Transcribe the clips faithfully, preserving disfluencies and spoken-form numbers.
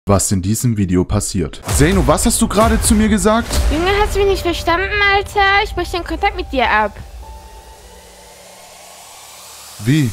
was in diesem Video passiert. Zeno, was hast du gerade zu mir gesagt? Junge, hast du mich nicht verstanden, Alter? Ich möchte den Kontakt mit dir ab. Wie?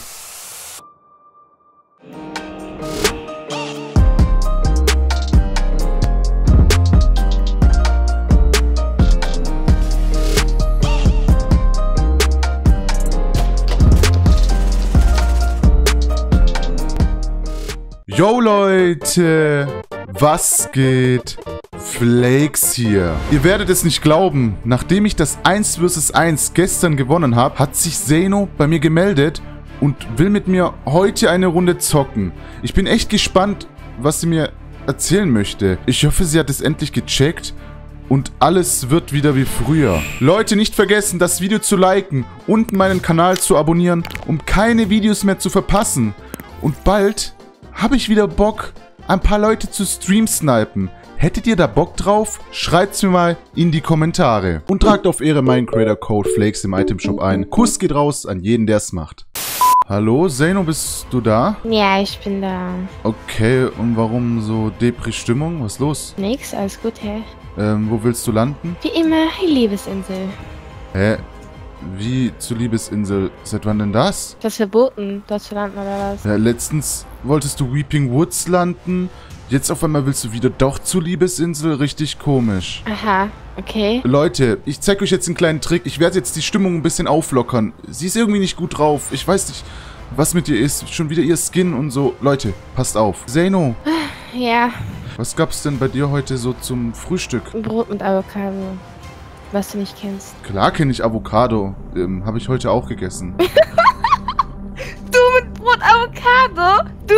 Yo Leute, was geht? Flakes hier. Ihr werdet es nicht glauben, nachdem ich das eins versus eins gestern gewonnen habe, hat sich Zeno bei mir gemeldet und will mit mir heute eine Runde zocken. Ich bin echt gespannt, was sie mir erzählen möchte. Ich hoffe, sie hat es endlich gecheckt und alles wird wieder wie früher. Leute, nicht vergessen, das Video zu liken und meinen Kanal zu abonnieren, um keine Videos mehr zu verpassen. Und bald habe ich wieder Bock, ein paar Leute zu stream-snipen. Hättet ihr da Bock drauf? Schreibt's mir mal in die Kommentare. Und tragt auf Ehre meinen Creator-Code Flakes im Itemshop ein. Kuss geht raus an jeden, der es macht. Hallo, Zeno, bist du da? Ja, ich bin da. Okay, und warum so Depri-Stimmung? Was ist los? Nix, alles gut, hä? Ähm, wo willst du landen? Wie immer, die Liebesinsel. Hä? Wie zur Liebesinsel? Seit wann denn das? Das ist verboten, dort zu landen, oder was? Ja, letztens wolltest du Weeping Woods landen. Jetzt auf einmal willst du wieder doch zur Liebesinsel. Richtig komisch. Aha, okay. Leute, ich zeige euch jetzt einen kleinen Trick. Ich werde jetzt die Stimmung ein bisschen auflockern. Sie ist irgendwie nicht gut drauf. Ich weiß nicht, was mit ihr ist. Schon wieder ihr Skin und so. Leute, passt auf. Zeno. Ja. Was gab's denn bei dir heute so zum Frühstück? Brot mit Avocado. Was du nicht kennst. Klar kenne ich Avocado. Ähm, habe ich heute auch gegessen. Du mit Brot Avocado? Du!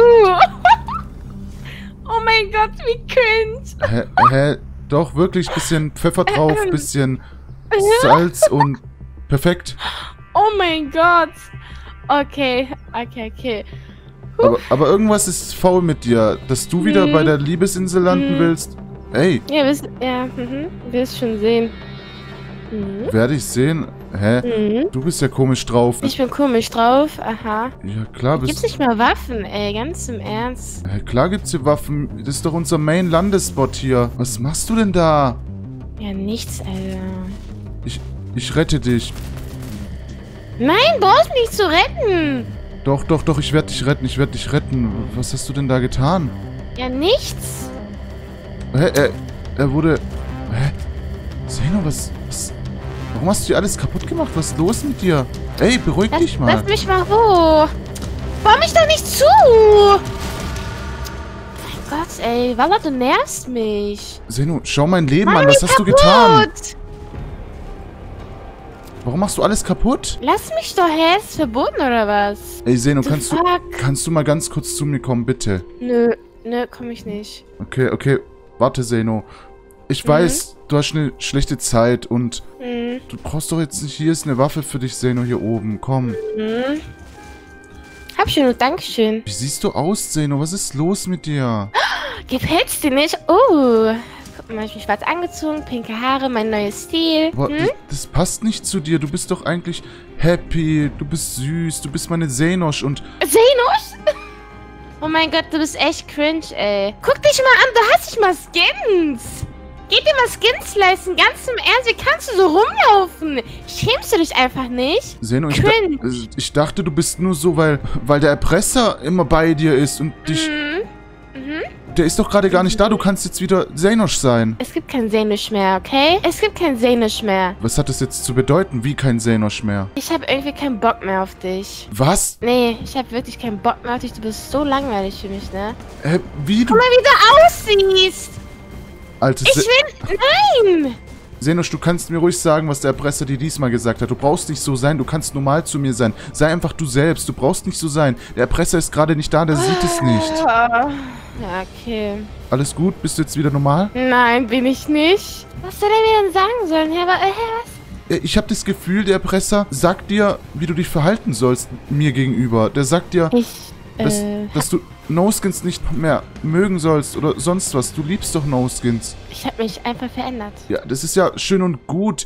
Oh mein Gott, wie cringe. Hä? Hä? Doch, wirklich. Bisschen Pfeffer drauf, bisschen Salz und perfekt. Oh mein Gott. Okay, okay, okay. Aber, aber irgendwas ist faul mit dir, dass du wieder hm. bei der Liebesinsel landen hm. willst. Ey. Ja, wirst, ja, mhm. wirst schon sehen. Mhm. Werde ich sehen? Hä? Mhm. Du bist ja komisch drauf. Ich bin komisch drauf, aha. Ja, klar bist Gibt's nicht mal Waffen, ey, ganz im Ernst. Hä, klar gibt's hier Waffen. Das ist doch unser Main-Landespot hier. Was machst du denn da? Ja, nichts, Alter. Ich, ich rette dich. Nein, brauchst mich nicht zu retten. Doch, doch, doch, ich werde dich retten. Ich werde dich retten. Was hast du denn da getan? Ja, nichts. Hä, er, er wurde... Hä? Zeno, was, was... Warum hast du hier alles kaputt gemacht? Was ist los mit dir? Ey, beruhig Lass, dich mal. lass mich mal hoch. Bau mich doch nicht zu. Mein Gott, ey. Walla, du nervst mich. Zeno, schau mein Leben Mann, an. Was hast kaputt. du getan? Warum machst du alles kaputt? Lass mich doch, hä? Ist verboten oder was? Ey, Zeno, The kannst du, fuck? kannst du mal ganz kurz zu mir kommen, bitte? Nö, nö, komm ich nicht. Okay, okay. Warte, Zeno. Ich Mhm. weiß, du hast eine schlechte Zeit und Mhm. du brauchst doch jetzt nicht... Hier ist eine Waffe für dich, Zeno, hier oben. Komm. Mhm. Hab schon, Dankeschön. Wie siehst du aus, Zeno? Was ist los mit dir? Gefällt's dir nicht? Oh. Guck mal, ich bin schwarz angezogen, pinke Haare, mein neues Stil. Boah, Hm? das, das passt nicht zu dir. Du bist doch eigentlich happy. Du bist süß. Du bist meine Zenosch und... Senos? Oh mein Gott, du bist echt cringe, ey. Guck dich mal an, du hast nicht mal Skins. Geht dir mal Skins leisten, ganz im Ernst. Wie kannst du so rumlaufen? Schämst du dich einfach nicht? Zeno, ich, Cringe. da, ich dachte, du bist nur so, weil, weil der Erpresser immer bei dir ist und dich... Mhm. Mhm. Der ist doch gerade gar nicht da. Du kannst jetzt wieder Zenosch sein. Es gibt kein Senisch mehr, okay? Es gibt kein Senisch mehr. Was hat das jetzt zu bedeuten? Wie kein Zenosch mehr? Ich habe irgendwie keinen Bock mehr auf dich. Was? Nee, ich habe wirklich keinen Bock mehr auf dich. Du bist so langweilig für mich, ne? Hä, wie du... Guck mal, wie du aussiehst. Alter, Ich Se will... Nein! Zenosch, du kannst mir ruhig sagen, was der Erpresser dir diesmal gesagt hat. Du brauchst nicht so sein, du kannst normal zu mir sein. Sei einfach du selbst, du brauchst nicht so sein. Der Erpresser ist gerade nicht da, der sieht es nicht. Ja, okay. Alles gut? Bist du jetzt wieder normal? Nein, bin ich nicht. Was soll er mir denn sagen sollen? Hä, wa- hä, was? Äh, Ich habe das Gefühl, der Erpresser sagt dir, wie du dich verhalten sollst mir gegenüber. Der sagt dir, Ich, dass, äh, dass du No-Skins nicht mehr mögen sollst oder sonst was. Du liebst doch No-Skins. ich habe mich einfach verändert. Ja, das ist ja schön und gut.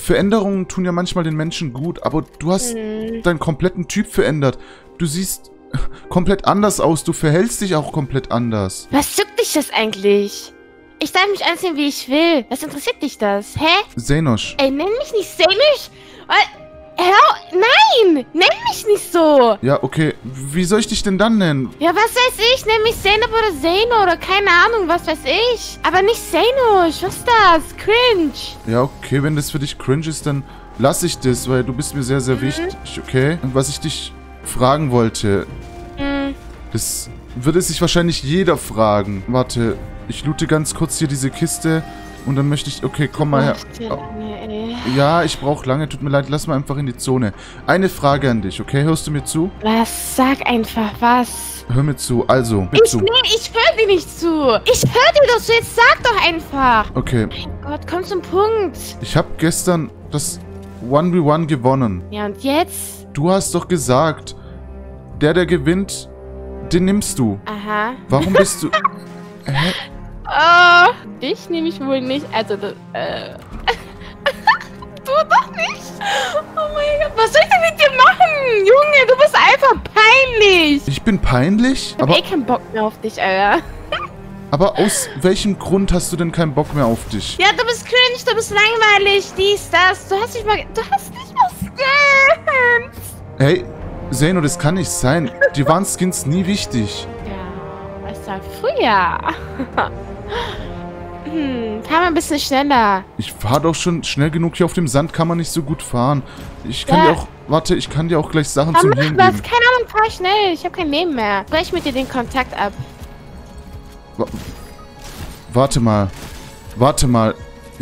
Veränderungen tun ja manchmal den Menschen gut, aber du hast Hm. deinen kompletten Typ verändert. Du siehst komplett anders aus. Du verhältst dich auch komplett anders. Was juckt dich das eigentlich? Ich darf mich anziehen, wie ich will. Was interessiert dich das? Hä? Zenosch. Ey, nenn mich nicht Zenosch. Hör, nein, nenn mich nicht so. Ja, okay. Wie soll ich dich denn dann nennen? Ja, was weiß ich? Nenn mich Zeynep oder Zeno oder keine Ahnung, was weiß ich. Aber nicht Zenosch. Was ist das? Cringe. Ja, okay, wenn das für dich cringe ist, dann lass ich das, weil du bist mir sehr, sehr mhm. wichtig, okay? Und was ich dich fragen wollte, mhm. das würde sich wahrscheinlich jeder fragen. Warte, ich loote ganz kurz hier diese Kiste und dann möchte ich... Okay, komm mal her. Oh. Ja, ich brauche lange. Tut mir leid, lass mal einfach in die Zone. Eine Frage an dich, okay? Hörst du mir zu? Was? Sag einfach was. Hör mir zu. Also, mir ich, zu. Nee, ich höre dir nicht zu. Ich höre dir doch zu. Jetzt sag doch einfach. Okay. Mein Gott, komm zum Punkt. Ich habe gestern das eins gegen eins gewonnen. Ja, und jetzt? Du hast doch gesagt, der, der gewinnt, den nimmst du. Aha. Warum bist du... Hä? Oh, dich nehme ich wohl nicht. Also, das, äh... du doch nicht. Oh mein Gott, was soll ich denn mit dir machen? Junge, du bist einfach peinlich. Ich bin peinlich? Ich hab aber, eh keinen Bock mehr auf dich, Alter. Aber aus welchem Grund hast du denn keinen Bock mehr auf dich? Ja, du bist cringe, du bist langweilig, dies, das. Du hast nicht mal... Du hast nicht mal Skins. Hey, Zeno, das kann nicht sein. Dir waren Skins nie wichtig. Ja, es war früher. Hm, fahr mal ein bisschen schneller. Ich fahr doch schon schnell genug. Hier auf dem Sand kann man nicht so gut fahren. Ich kann ja. dir auch... Warte, ich kann dir auch gleich Sachen Komm, zum mach Hirn was. geben. Keine Ahnung, fahr schnell. Ich habe kein Leben mehr. Brech mit dir den Kontakt ab. Wa Warte mal. Warte mal.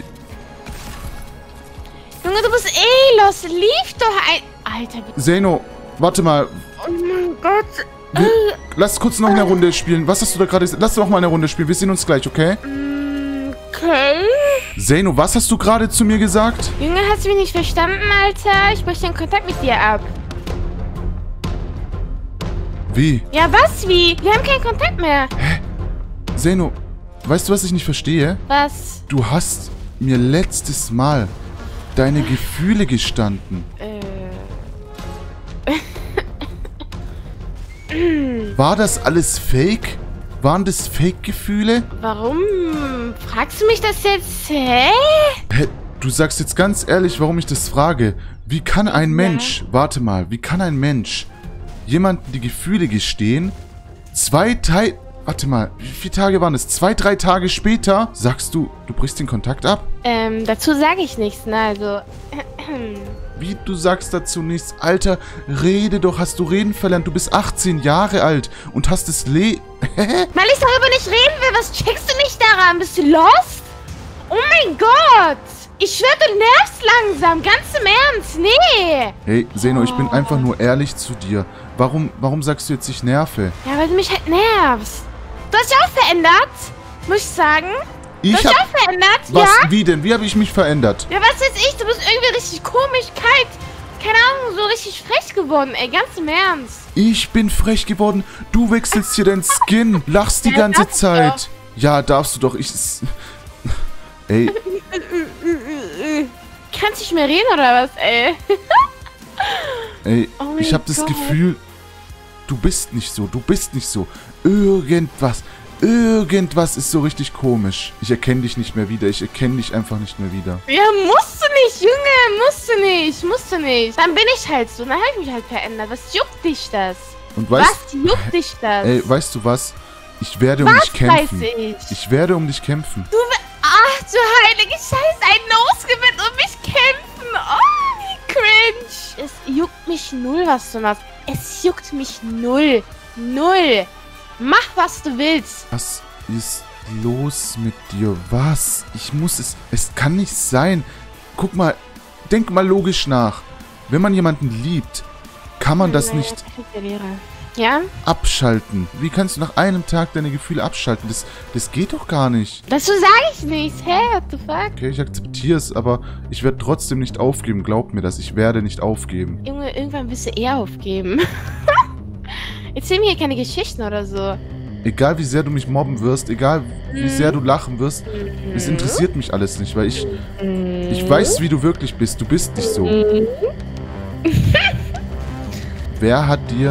Junge, du bist eh los. Lief doch ein... Alter. Zeno, warte mal. Oh mein Gott. Wir, lass kurz noch eine Runde spielen. Was hast du da gerade... Lass doch mal eine Runde spielen. Wir sehen uns gleich, okay? Okay. Zeno, was hast du gerade zu mir gesagt? Junge, hast du mich nicht verstanden, Alter? Ich breche den Kontakt mit dir ab. Wie? Ja, was wie? Wir haben keinen Kontakt mehr. Hä? Zeno, weißt du, was ich nicht verstehe? Was? Du hast mir letztes Mal deine Gefühle gestanden. Äh. War das alles Fake? Waren das Fake-Gefühle? Warum fragst du mich das jetzt? Hä? Hä? Du sagst jetzt ganz ehrlich, warum ich das frage. Wie kann ein Mensch, ja. warte mal, wie kann ein Mensch jemandem die Gefühle gestehen? Zwei Tage, warte mal, wie viele Tage waren es? Zwei, drei Tage später sagst du, du brichst den Kontakt ab? Ähm, dazu sage ich nichts, ne, also... Wie, du sagst dazu nichts? Alter, rede doch, hast du reden verlernt? Du bist achtzehn Jahre alt und hast es le... Hä? Weil ich darüber nicht reden will, was checkst du nicht daran? Bist du lost? Oh mein Gott! Ich schwör, du nervst langsam, ganz im Ernst, nee! Hey, Zeno, ich bin einfach nur ehrlich zu dir. Warum, warum sagst du jetzt, ich nerve? Ja, weil du mich halt nervst. Du hast dich auch verändert, muss ich sagen. Ich du hast dich auch verändert, was, ja? Wie denn? Wie habe ich mich verändert? Ja, was weiß ich, du bist irgendwie richtig komisch, kalt. Keine Ahnung, so richtig frech geworden, ey, ganz im Ernst. Ich bin frech geworden. Du wechselst hier dein Skin, lachst die ja, ganze Zeit. Ja, darfst du doch. Ich... Ey. Kannst du nicht mehr reden, oder was, ey? Ey, oh ich habe das Gefühl, du bist nicht so, du bist nicht so. Irgendwas, irgendwas ist so richtig komisch. Ich erkenne dich nicht mehr wieder, ich erkenne dich einfach nicht mehr wieder. Ja, musst du nicht, Junge, musst du nicht, musst du nicht. Dann bin ich halt so, dann habe ich mich halt verändert. Was juckt dich das? Und weißt, was juckt dich das? Ey, weißt du was? Ich werde um was dich kämpfen. Weiß ich? ich werde um dich kämpfen. Du, ach du heilige Scheiße, ein Nose gewinnt um mich kämpfen. Oh, wie cringe. Es juckt mich null, was du machst. Es juckt mich null. Null. Mach, was du willst. Was ist los mit dir? Was? Ich muss es... Es kann nicht sein. Guck mal, denk mal logisch nach. Wenn man jemanden liebt, kann man das nicht ja? abschalten. Wie kannst du nach einem Tag deine Gefühle abschalten? Das, das geht doch gar nicht. Dazu sage ich nichts. Hä? Hey, what the fuck? Okay, ich akzeptiere es, aber ich werde trotzdem nicht aufgeben. Glaub mir das, ich werde nicht aufgeben. Junge, irgendwann wirst du eher aufgeben. Erzähl mir hier keine Geschichten oder so. Egal wie sehr du mich mobben wirst, egal wie sehr du lachen wirst, es interessiert mich alles nicht, weil ich, ich weiß, wie du wirklich bist. Du bist nicht so. Wer hat dir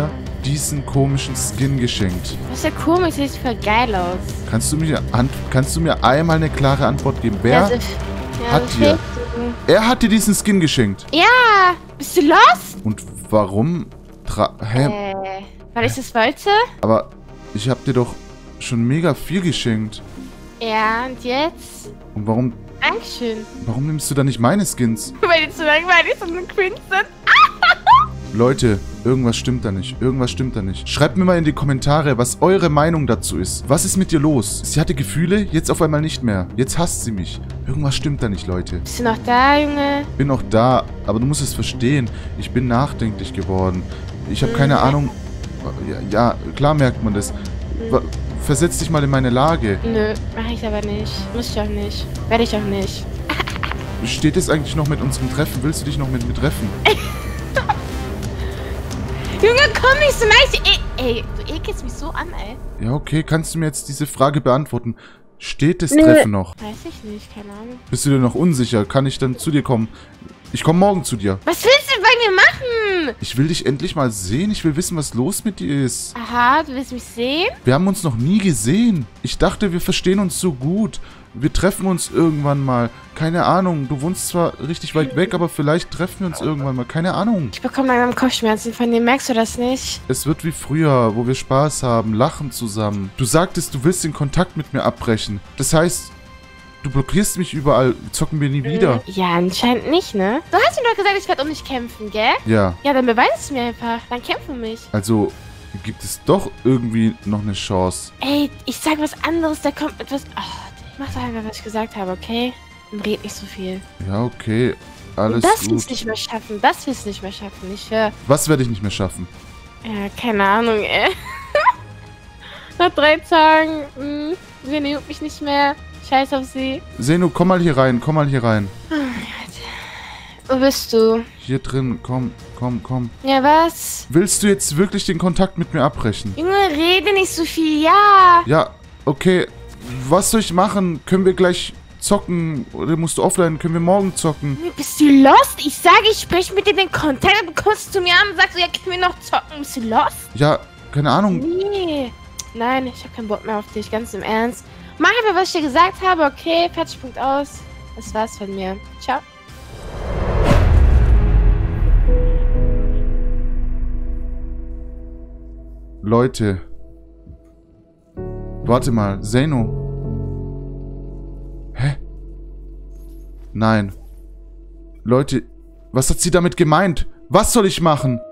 diesen komischen Skin geschenkt? Das ist ja komisch, sieht voll geil aus. Kannst du mir, kannst du mir einmal eine klare Antwort geben? Wer Also, ja, hat das dir... fehlt- Er hat dir diesen Skin geschenkt. Ja, bist du lost? Und warum... Tra Hä? Äh, weil ich das wollte? Aber ich hab dir doch schon mega viel geschenkt. Ja, und jetzt? Und warum... Dankeschön. Warum nimmst du dann nicht meine Skins? Weil die zu langweilig sind und cringe sind. Leute, irgendwas stimmt da nicht. Irgendwas stimmt da nicht. Schreibt mir mal in die Kommentare, was eure Meinung dazu ist. Was ist mit dir los? Sie hatte Gefühle, jetzt auf einmal nicht mehr. Jetzt hasst sie mich. Irgendwas stimmt da nicht, Leute. Bist du noch da, Junge? Bin auch da, aber du musst es verstehen. Ich bin nachdenklich geworden. Ich habe keine Ahnung... Ja, ja, klar merkt man das. Wa- Versetz dich mal in meine Lage. Nö, mach ich aber nicht. Muss ich auch nicht. Werde ich auch nicht. Steht es eigentlich noch mit unserem Treffen? Willst du dich noch mit mir treffen? Junge, komm nicht so nice. Ey, ey, du ekelst mich so an, ey. Ja, okay. Kannst du mir jetzt diese Frage beantworten? Steht das Nö. Treffen noch? Weiß ich nicht, keine Ahnung. Bist du dir noch unsicher? Kann ich dann zu dir kommen? Ich komme morgen zu dir. Was willst du bei mir machen? Ich will dich endlich mal sehen. Ich will wissen, was los mit dir ist. Aha, du willst mich sehen? Wir haben uns noch nie gesehen. Ich dachte, wir verstehen uns so gut. Wir treffen uns irgendwann mal. Keine Ahnung. Du wohnst zwar richtig weit weg, aber vielleicht treffen wir uns irgendwann mal. Keine Ahnung. Ich bekomme langsam Kopfschmerzen von dir, merkst du das nicht? Es wird wie früher, wo wir Spaß haben, lachen zusammen. Du sagtest, du willst den Kontakt mit mir abbrechen. Das heißt, du blockierst mich überall. Zocken wir nie wieder. Ja, anscheinend nicht, ne? Du hast mir doch gesagt, ich werde um dich kämpfen, gell? Ja, Ja, dann beweis es mir einfach. Dann kämpf für mich. also gibt es doch irgendwie noch eine Chance. Ey, ich sag was anderes, da kommt etwas... Oh, ich mach doch einfach, was ich gesagt habe, okay? Und red nicht so viel. Ja, okay. Alles das willst du gut. nicht mehr schaffen, das willst du nicht mehr schaffen. Ich höre... Was werde ich nicht mehr schaffen? Ja, keine Ahnung, ey. Nach drei Tagen, mh, sie nimmt mich nicht mehr. Scheiß auf sie. Senu, komm mal hier rein, komm mal hier rein. Wo bist du? Hier drin, komm, komm, komm. Ja, was? Willst du jetzt wirklich den Kontakt mit mir abbrechen? Junge, rede nicht so viel, ja. Ja, okay. Was soll ich machen? Können wir gleich zocken? Oder musst du offline? Können wir morgen zocken? Bist du lost? Ich sage, ich spreche mit dir den Kontakt, du kommst zu mir an und sagst, ja, können wir noch zocken? Bist du lost? Ja, keine Ahnung. Nee. Nein, ich habe keinen Bock mehr auf dich, ganz im Ernst. Mach einfach, was ich dir gesagt habe, okay? Fertig, Punkt aus. Das war's von mir. Ciao. Leute. Warte mal, Zeno. Hä? Nein. Leute, was hat sie damit gemeint? Was soll ich machen?